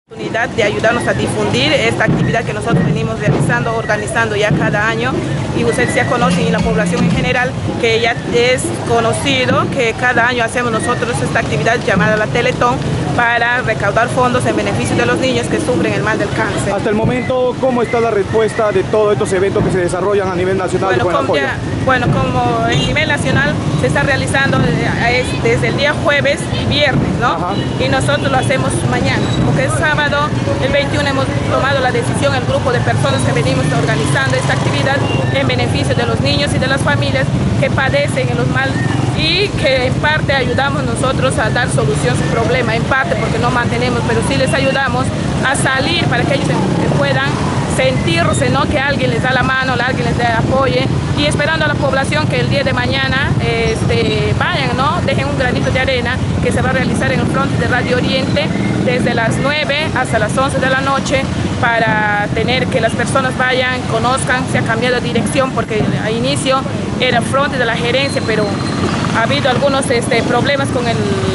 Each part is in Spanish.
De ayudarnos a difundir esta actividad que nosotros venimos realizando, organizando ya cada año, y ustedes ya conocen, y la población en general, que ya es conocido que cada año hacemos nosotros esta actividad llamada la Teletón para recaudar fondos en beneficio de los niños que sufren el mal del cáncer. Hasta el momento, ¿cómo está la respuesta de todos estos eventos que se desarrollan a nivel nacional? Bueno, como a nivel nacional se está realizando desde el día jueves y viernes, ¿no? Ajá. Y nosotros lo hacemos mañana, porque es sábado, el 21 hemos tomado la decisión, el grupo de personas que venimos organizando esta actividad en beneficio de los niños y de las familias que padecen los mal, y que en parte ayudamos nosotros a dar solución a su problema, en parte porque no mantenemos, pero sí les ayudamos a salir para que ellos puedan sentirse, ¿no?, que alguien les da la mano, alguien les apoye, y esperando a la población que el día de mañana vayan, ¿no?, dejen un granito de arena que se va a realizar en el frente de Radio Oriente desde las 9 hasta las 11 de la noche, para tener que las personas vayan, conozcan. Se ha cambiado de dirección porque al inicio era el frente de la gerencia, pero ha habido algunos problemas con el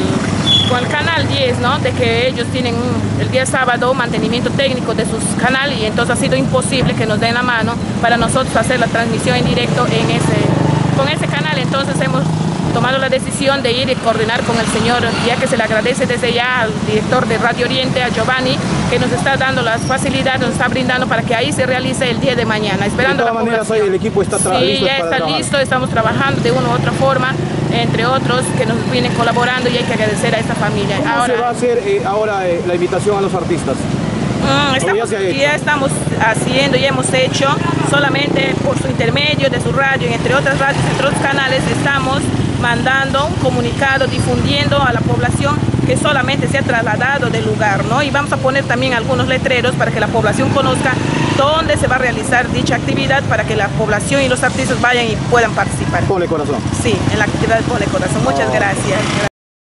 canal 10, ¿no?, de que ellos tienen el día sábado mantenimiento técnico de sus canales, y entonces ha sido imposible que nos den la mano para nosotros hacer la transmisión en directo con ese canal. Entonces hemos tomado la decisión de ir y coordinar con el señor, ya que se le agradece desde ya al director de Radio Oriente, a Giovanni, que nos está dando las facilidades, nos está brindando para que ahí se realice el día de mañana, esperando de todas maneras, el equipo está listo. Sí, ya está listo, estamos trabajando de una u otra forma, entre otros que nos vienen colaborando, y hay que agradecer a esta familia. ¿Cómo se va a hacer ahora la invitación a los artistas? Ya estamos haciendo, ya hemos hecho, solamente por su intermedio de su radio, entre otras radios, entre otros canales, estamos mandando un comunicado difundiendo a la población que solamente se ha trasladado del lugar, ¿no? Y vamos a poner también algunos letreros para que la población conozca dónde se va a realizar dicha actividad, para que la población y los artistas vayan y puedan participar. Ponle corazón. Sí, en la actividad Ponle Corazón. Muchas gracias.